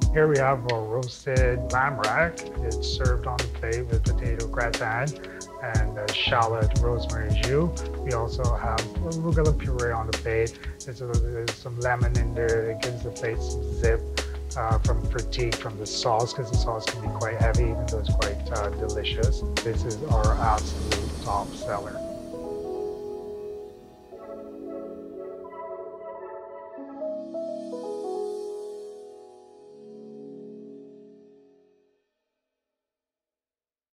Here we have a roasted lamb rack. It's served on the plate with potato gratin and shallot rosemary jus. We also have arugula puree on the plate. There's some lemon in there. It gives the plate some zip from fatigue from the sauce, because the sauce can be quite heavy even though it's quite delicious. This is our absolute top seller.